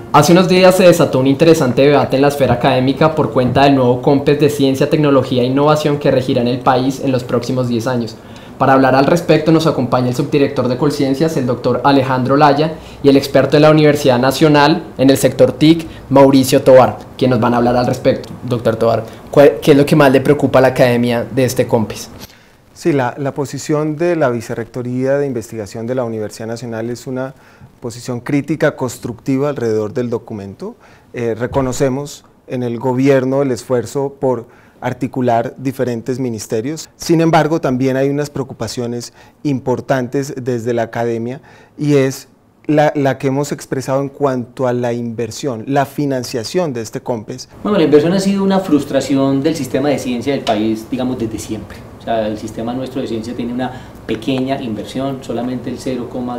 Hace unos días se desató un interesante debate en la esfera académica por cuenta del nuevo COMPES de Ciencia, Tecnología e Innovación que regirá en el país en los próximos 10 años. Para hablar al respecto nos acompaña el subdirector de Colciencias, el doctor Alejandro Laya, y el experto de la Universidad Nacional en el sector TIC, Mauricio Tovar, quienes nos van a hablar al respecto. Doctor Tovar, ¿qué es lo que más le preocupa a la academia de este COMPES? Sí, la posición de la Vicerrectoría de Investigación de la Universidad Nacional es una posición crítica, constructiva alrededor del documento. Reconocemos en el gobierno el esfuerzo por articular diferentes ministerios. Sin embargo, también hay unas preocupaciones importantes desde la academia y es la que hemos expresado en cuanto a la inversión, la financiación de este COMPES. Bueno, la inversión ha sido una frustración del sistema de ciencia del país, digamos, desde siempre. O sea, el sistema nuestro de ciencia tiene una pequeña inversión, solamente el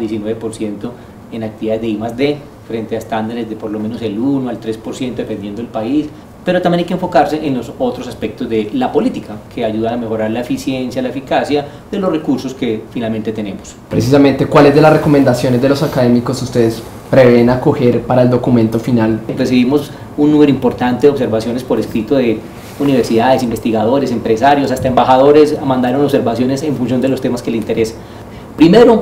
0,19% en actividades de I+D, frente a estándares de por lo menos el 1 al 3% dependiendo del país. Pero también hay que enfocarse en los otros aspectos de la política, que ayudan a mejorar la eficiencia, la eficacia de los recursos que finalmente tenemos. Precisamente, ¿cuáles de las recomendaciones de los académicos ustedes prevén acoger para el documento final? Recibimos un número importante de observaciones por escrito de universidades, investigadores, empresarios, hasta embajadores mandaron observaciones en función de los temas que les interesan. Primero,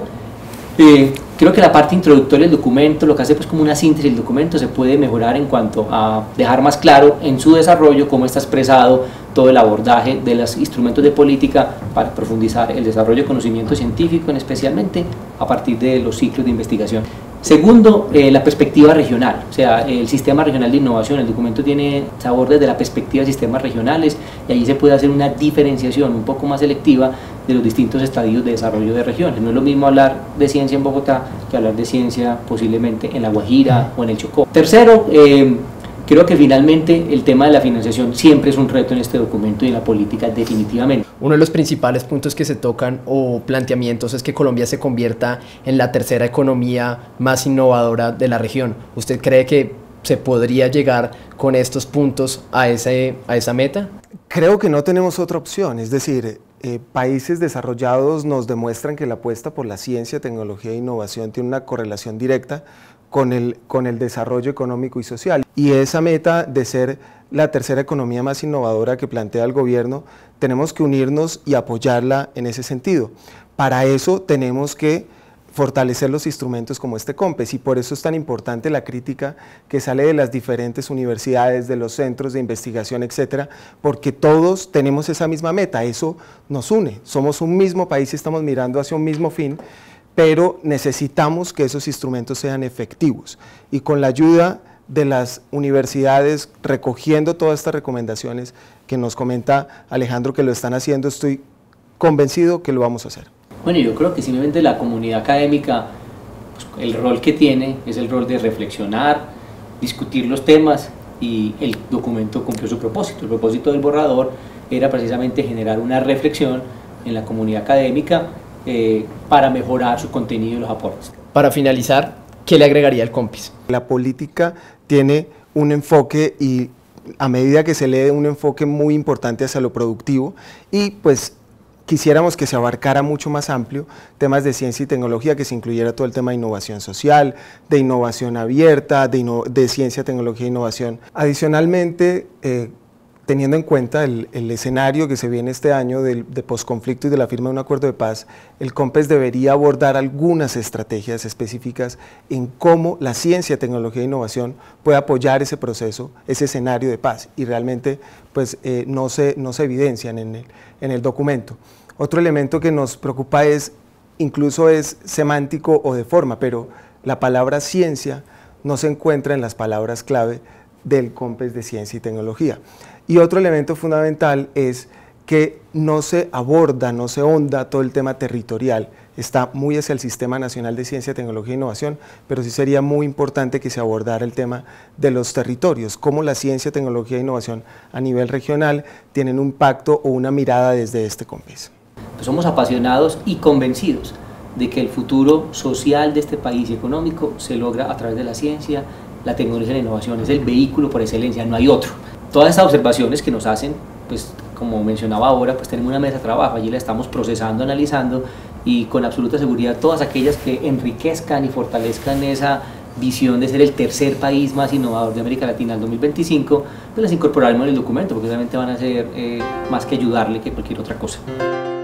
creo que la parte introductoria del documento, lo que hace pues como una síntesis del documento, se puede mejorar en cuanto a dejar más claro en su desarrollo cómo está expresado todo el abordaje de los instrumentos de política para profundizar el desarrollo de conocimiento científico, especialmente a partir de los ciclos de investigación. Segundo, la perspectiva regional, o sea, el sistema regional de innovación. El documento tiene sabor desde la perspectiva de sistemas regionales y allí se puede hacer una diferenciación un poco más selectiva de los distintos estadios de desarrollo de regiones. No es lo mismo hablar de ciencia en Bogotá que hablar de ciencia posiblemente en La Guajira o en el Chocó. Tercero, creo que finalmente el tema de la financiación siempre es un reto en este documento y en la política definitivamente. Uno de los principales puntos que se tocan o planteamientos es que Colombia se convierta en la tercera economía más innovadora de la región. ¿Usted cree que se podría llegar con estos puntos a esa meta? Creo que no tenemos otra opción, es decir, países desarrollados nos demuestran que la apuesta por la ciencia, tecnología e innovación tiene una correlación directa con el desarrollo económico y social. Y esa meta de ser la tercera economía más innovadora que plantea el gobierno, tenemos que unirnos y apoyarla en ese sentido. Para eso tenemos que fortalecer los instrumentos como este COMPES y por eso es tan importante la crítica que sale de las diferentes universidades, de los centros de investigación, etcétera, porque todos tenemos esa misma meta, eso nos une, somos un mismo país y estamos mirando hacia un mismo fin, pero necesitamos que esos instrumentos sean efectivos y con la ayuda de las universidades recogiendo todas estas recomendaciones que nos comenta Alejandro que lo están haciendo, estoy convencido que lo vamos a hacer. Bueno, yo creo que simplemente la comunidad académica, pues, el rol que tiene es el rol de reflexionar, discutir los temas y el documento cumplió su propósito. El propósito del borrador era precisamente generar una reflexión en la comunidad académica para mejorar su contenido y los aportes. Para finalizar, ¿qué le agregaría el COMPES? La política tiene un enfoque y a medida que se lee un enfoque muy importante hacia lo productivo y pues quisiéramos que se abarcara mucho más amplio temas de ciencia y tecnología, que se incluyera todo el tema de innovación social, de innovación abierta, de ciencia, tecnología e innovación. Adicionalmente, teniendo en cuenta el escenario que se viene este año de posconflicto y de la firma de un acuerdo de paz, el COMPES debería abordar algunas estrategias específicas en cómo la ciencia, tecnología e innovación puede apoyar ese proceso, ese escenario de paz, y realmente pues, no se evidencian en el documento. Otro elemento que nos preocupa incluso es semántico o de forma, pero la palabra ciencia no se encuentra en las palabras clave del COMPES de Ciencia y Tecnología. Y otro elemento fundamental es que no se aborda, no se ahonda todo el tema territorial, está muy hacia el Sistema Nacional de Ciencia, Tecnología e Innovación, pero sí sería muy importante que se abordara el tema de los territorios, cómo la ciencia, tecnología e innovación a nivel regional tienen un impacto o una mirada desde este COMPES. Pues somos apasionados y convencidos de que el futuro social de este país y económico se logra a través de la ciencia, la tecnología y la innovación, es el vehículo por excelencia, no hay otro. Todas estas observaciones que nos hacen, pues como mencionaba ahora, pues tenemos una mesa de trabajo, allí la estamos procesando, analizando y con absoluta seguridad todas aquellas que enriquezcan y fortalezcan esa visión de ser el tercer país más innovador de América Latina en 2025, pues las incorporaremos en el documento, porque realmente van a ser más que ayudarle que cualquier otra cosa.